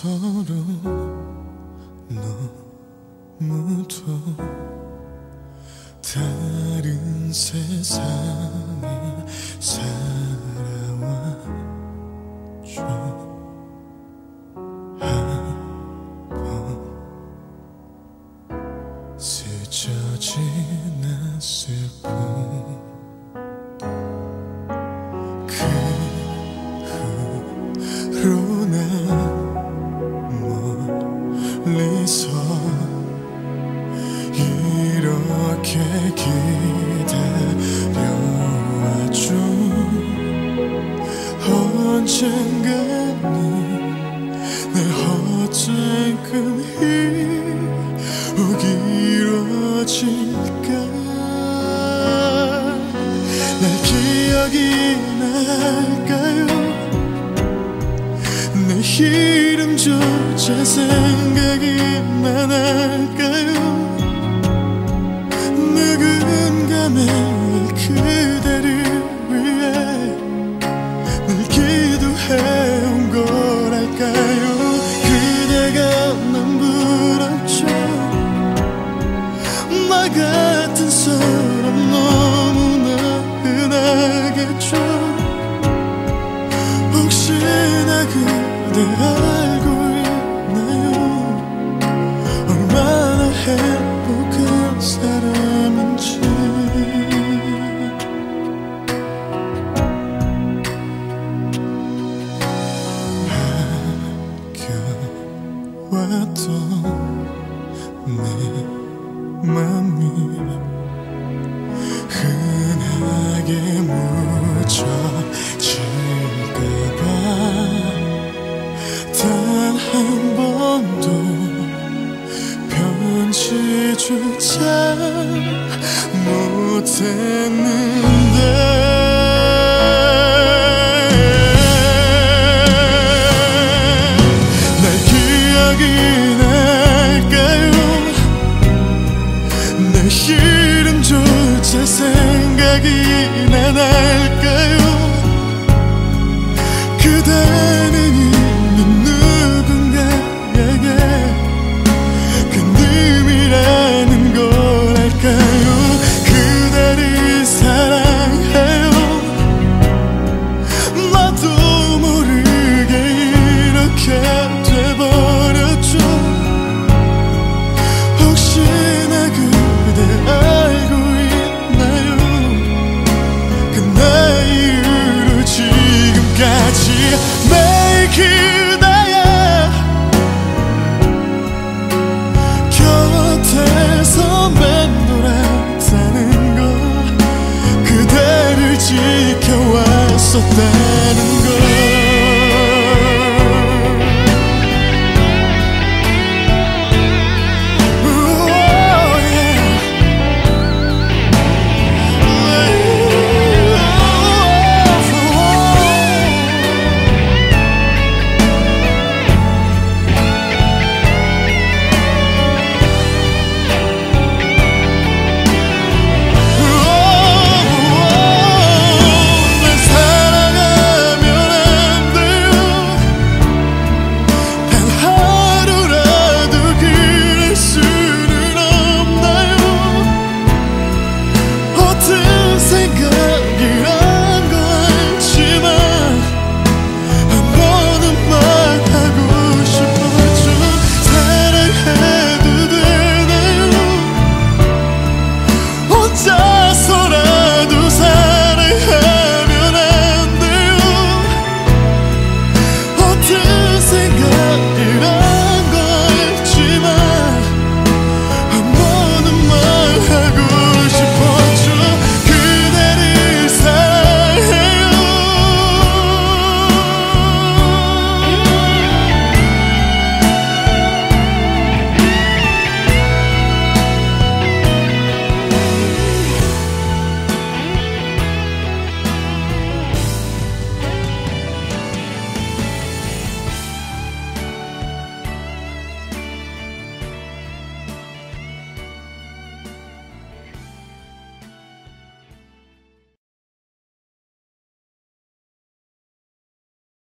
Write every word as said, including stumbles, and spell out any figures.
서로 너무도 다른 세상에 살아왔죠. 한번 스쳐 지났을 뿐 그 후로 난 멀리서 이렇게 기다려왔죠. 언젠가는 내 헛된 꿈이 이루어질까. 날 기억이 날까요? 내 이름조차 생각이 나날까요? 누군가 매일 그대를 위해 늘 기도해온 거랄까요? 그대가 난 부럽죠. 나 같은 사람 너무나 흔하겠죠. 혹시나 그대 알고 있나요? 얼마나 행복한 사람인지. 아껴왔던 내 맘이 흔하게 묻혀질까봐 단 한 번도 편지조차 못했는데. 날 기억이 날까요? 내 이름조차 생각이 나날까요? 그대